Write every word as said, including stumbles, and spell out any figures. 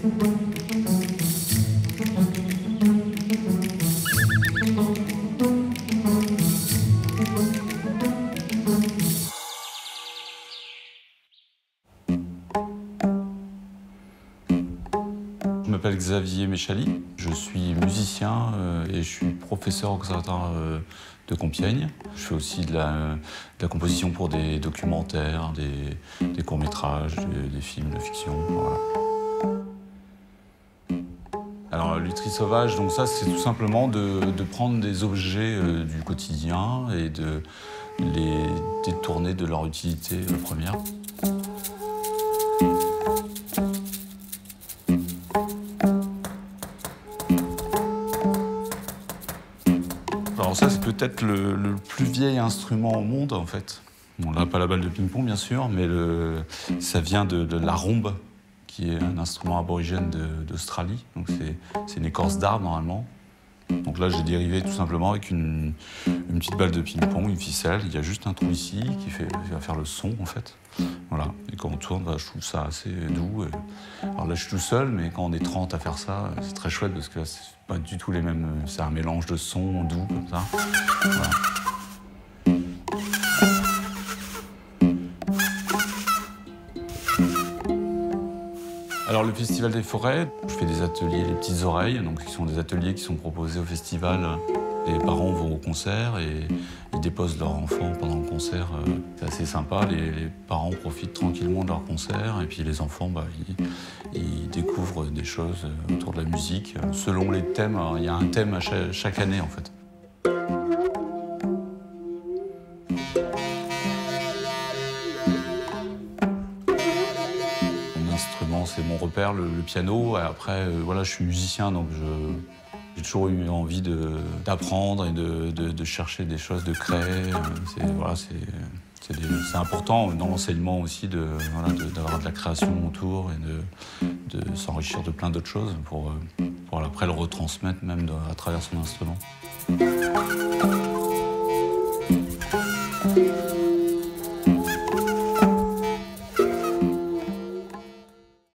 Je m'appelle Xavier Méchali, je suis musicien euh, et je suis professeur au conservatoire euh, de Compiègne. Je fais aussi de la, de la composition pour des documentaires, des, des courts-métrages, des, des films de fiction. Voilà. Alors, lutherie sauvage, donc ça, c'est tout simplement de, de prendre des objets euh, du quotidien et de les détourner de leur utilité euh, première. Alors ça, c'est peut-être le, le plus vieil instrument au monde, en fait. Bon, là, pas la balle de ping-pong, bien sûr, mais le, ça vient de, de la rombe, qui est un instrument aborigène d'Australie. Donc c'est une écorce d'arbre, normalement. Donc là, j'ai dérivé tout simplement avec une, une petite balle de ping-pong, une ficelle. Il y a juste un trou ici qui, fait, qui va faire le son, en fait. Voilà. Et quand on tourne, bah, je trouve ça assez doux. Et... Alors là, je suis tout seul, mais quand on est trente à faire ça, c'est très chouette parce que c'est pas du tout les mêmes... C'est un mélange de sons doux, comme ça. Voilà. Alors le Festival des Forêts, je fais des ateliers Les Petites Oreilles, donc qui sont des ateliers qui sont proposés au festival. Les parents vont au concert et ils déposent leurs enfants pendant le concert. C'est assez sympa, les, les parents profitent tranquillement de leur concert et puis les enfants, bah, ils, ils découvrent des choses autour de la musique. Selon les thèmes, il y a un thème à chaque, chaque année en fait. C'est mon repère, le, le piano. Après, euh, voilà, je suis musicien, donc j'ai toujours eu envie d'apprendre et de, de, de chercher des choses, de créer. C'est voilà, c'est important dans l'enseignement aussi d'avoir de, voilà, de, de, de la création autour et de, de s'enrichir de plein d'autres choses pour, pour après le retransmettre même de, à travers son instrument.